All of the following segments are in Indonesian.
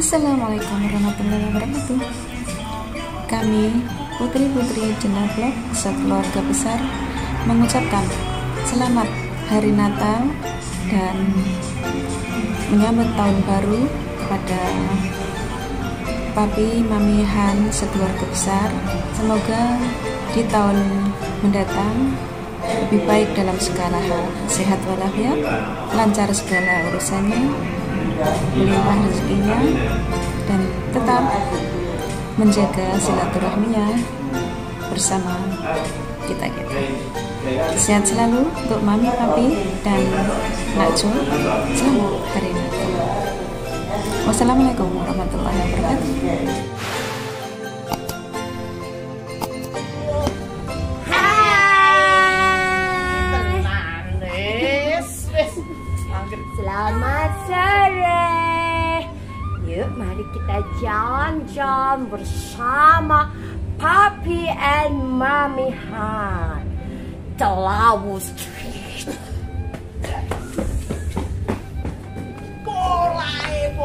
Assalamualaikum warahmatullahi wabarakatuh. Kami putri-putri Jenah Vlog sekeluarga besar mengucapkan selamat Hari Natal dan menyambut tahun baru kepada Papi, Mami, Han sekeluarga besar. Semoga di tahun mendatang lebih baik dalam segala hal, sehat walafiat, lancar segala urusannya, melimpah rezekinya, dan tetap menjaga silaturahminya bersama kita-kita. Sehat selalu untuk Mami, Papi, dan Nakjo. Selamat Hari Natal. Wassalamualaikum warahmatullahi wabarakatuh. Selamat sore. Yuk, mari kita jalan-jalan bersama Papi and Mami Han. Telawu Street. Polai.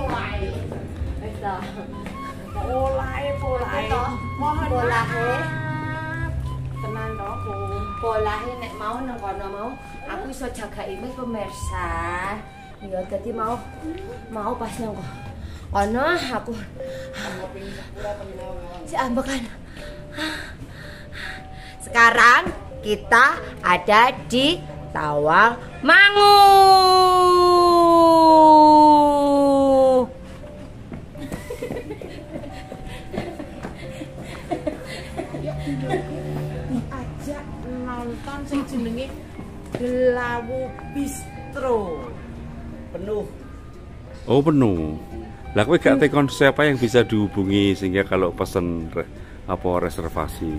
Mohon maaf. Tenang toh, Bu. Polahe nek mau nang kono mau, aku iso jagain pemirsa. Ya dadi mau pas nang kono aku si ambekan. Sekarang kita ada di Tawang Mangu. Ajak nonton sing jenenge Delawu Bistro. Penuh. Oh, penuh. Lah kowe gak tekon siapa yang bisa dihubungi sehingga kalau pesen reservasi.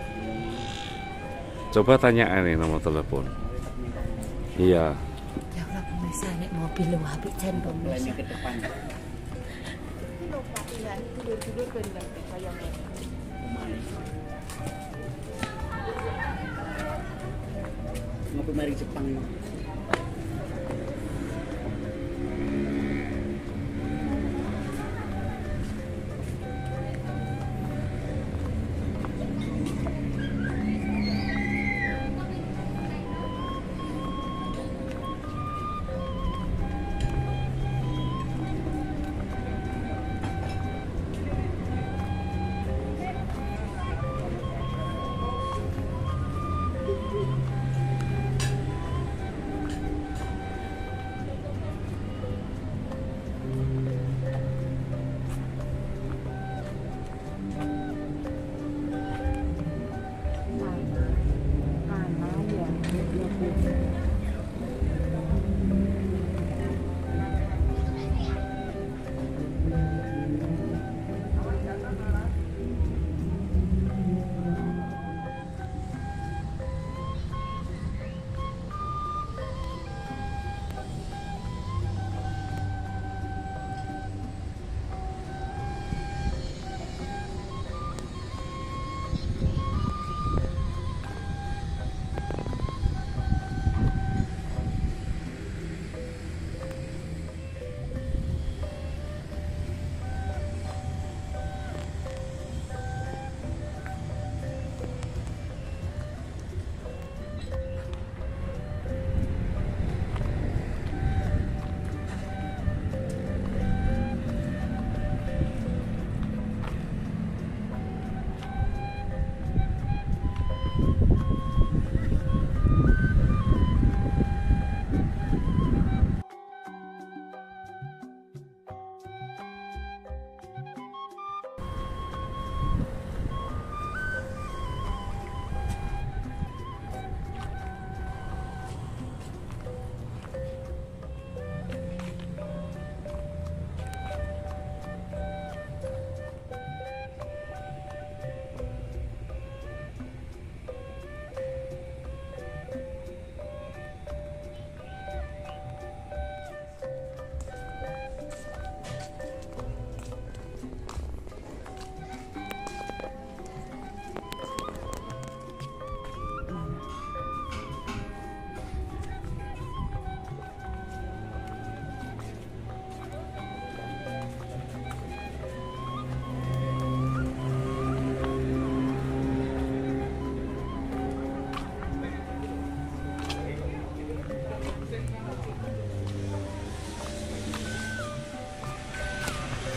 Coba tanya ini nomor telepon. Iya. Ya Allah pemirsa nek mobil lu habis jan pemirsa. Ke depan. Ngopi mari Jepang.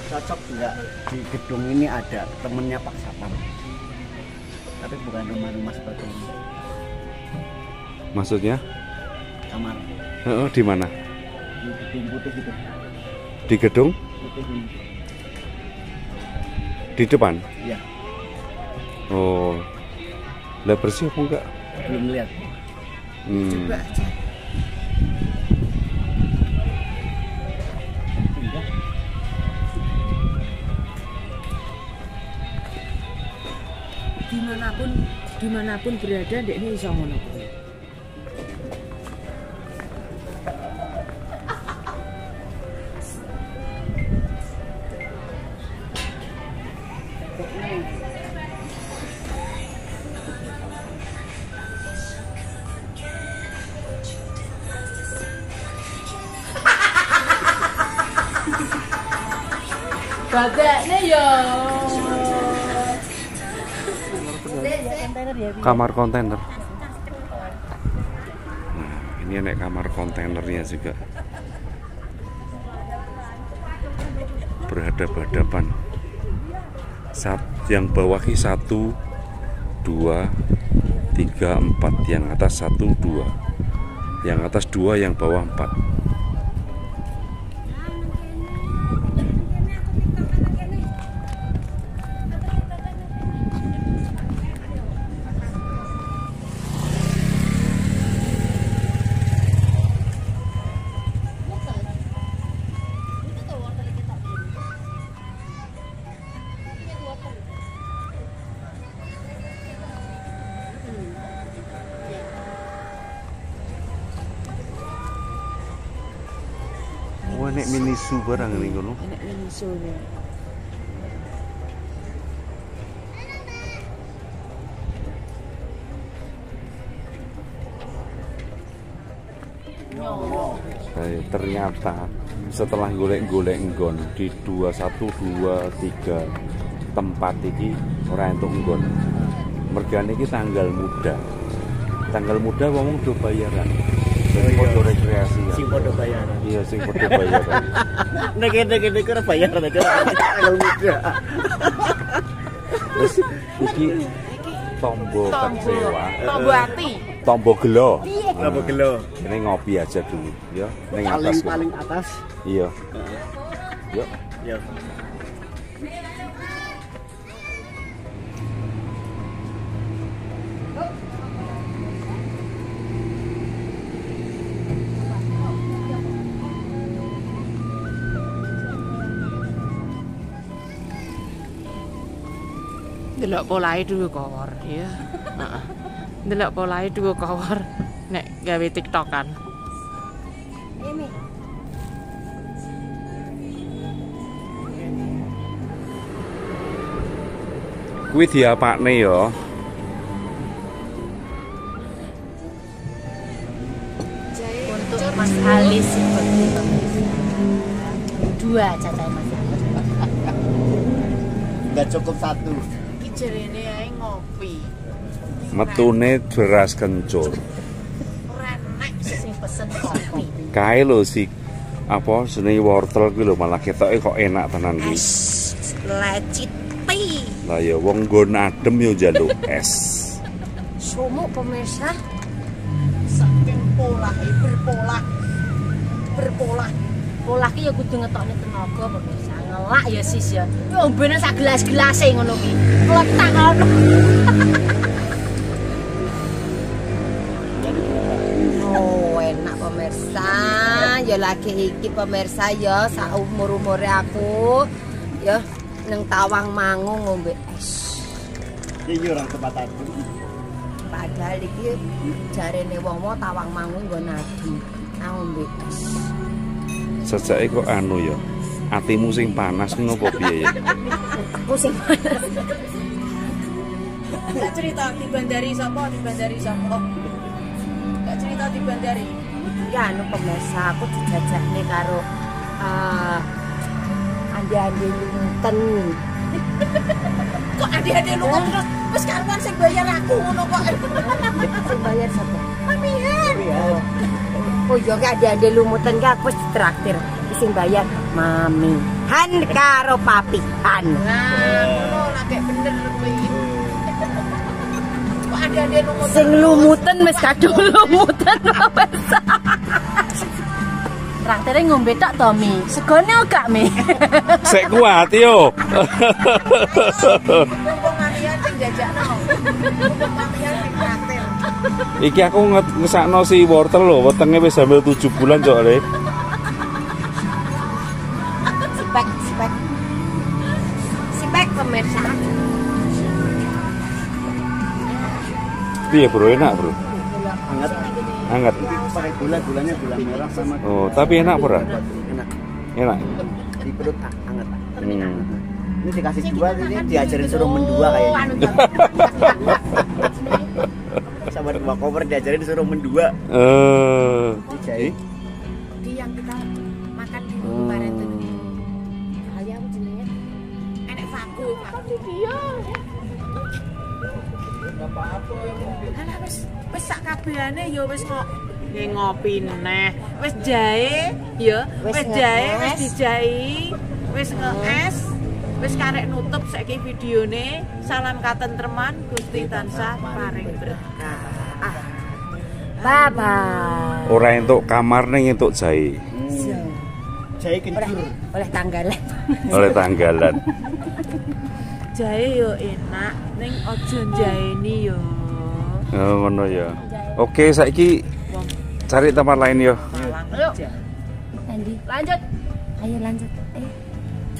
cocok enggak di gedung ini ada temennya Pak Sapam. Tapi bukan rumah-rumah seperti ini. Maksudnya? Kamar. Di mana? Di gedung putih itu. Di gedung? Putih ini. Di depan? Iya. Oh. Lah bersih apa enggak? Belum lihat. Coba aja. Pindah. Dimanapun berada, dek ini bisa ngono. Badaknya ya. Kamar kontainer. Nah, ini ada kamar kontainernya juga. Berhadap-hadapan. Yang bawah ini 1, 2, 3, 4. Yang atas 1, 2. Yang atas 2, yang bawah 4. Wah, nek mini zoo barang ini kono. Enak miniso ya. Ternyata setelah golek-golek nggon di 2123 tempat iki ora entuk nggon. Mergane iki tanggal muda. Tanggal muda wong do bayaran. Jadi foto rekreasi ya. Sing podo bayaran. Iya, sing foto bayaran. Nek kene kira bayaran nek tanggal muda. Terus iki tombo kecewa. Tombo hati. Tombo gelo. Tombo gelo. Ini ngopi aja dulu, ya. Ning atas. Paling atas. Iya. Yuk. Ya. Delok polahe dulu kawar ya. Heeh. Delok polahe dulu kawar nek gawe TikTokan. Ini. Kuwi diapakne ya. Untuk Mas Ali seperti dua cacai Mas Ali. Enggak cukup satu. Iki jerene ae ngopi. Metune beras kencur. Ora nek sing pesen kopi. Kae lho si apa jenenge wortel kuwi lho malah ketoke kok enak tenan kuwi. Lecit pi. Lah ya wong nggon adem yo njaluk es. Sumuk pemirsa. Saking pola berpola. Pola ki ya kudu ngetokne tenaga pemirsa. Ngelak ya sis ya. Yo ombene sak gelas-gelase ngono ki. Letak ngono. Oh, enak pemirsa. Ya lagi iki pemirsa ya sak umur-umure aku ya nang Tawangmangu ngombe es. Iki ora tempat aku. Padahal iki jarene wong-wong Tawangmangu nggo nadi. Ngombe es. Sejake kok anu ya. Atimu sing panas ngopo piye ya? Aku sing panas. Gak cerita di bandari sapa, Gak cerita di bandari. Ya anu pemirsa aku dijajakne karo andi-andi lunten. Kok ade-ade lu kok terus wis karuan sing bayar aku ngono kok. Sing bayar sapa? Mamihan. Oh iya gak andi-andi lunten ki aku wis ditraktir. Sing bayar Mami. Han karo papihan. Nah, ngono lagi bener kuwi. Kok ada lumut. Sing lumutan wis kadung lumutan wis. Traktere ngombe tok to Mi. Segone gak Mi. Sek kuat yo. Mumpung mamian sing jajakno. Mumpung mamian sing traktir. Iki aku ngesakno si wortel lho, wetenge wis hamil 7 bulan cok le. Sipek pemirsa. Piye bro, enak bro? Hangat. Hangat. Pakai gulanya gula merah sama. Oh, tapi enak bro? Enak. Enak. Di perut hangat. Hmm. Ini dikasih dua, ini diajarin suruh mendua kayaknya. Sama dua cover diajarin suruh mendua. Dijahit. Di yang kita makan di kemarin itu. Kali aku jenenge enek vaku dia. Enggak apa-apa. Alah wis sak kabehane ya wis kok ngopi neh. Wis jahe ya, wis jahe wis dijahi, wis ngees, wis karek nutup saiki videone. Salam katentreman, Gusti tansah paring berkah. Bye bye. Ora entuk kamar ning entuk jahe. Jahe kencur. Oleh tanggalan. Oleh tanggalan. Jahe yo enak, ning aja jaheni yo. Oh, ngono ya. Oke, saiki cari tempat lain yo. Ayo. Andi, lanjut. Ayo lanjut. Ayo.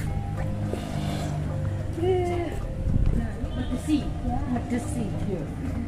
Medesi.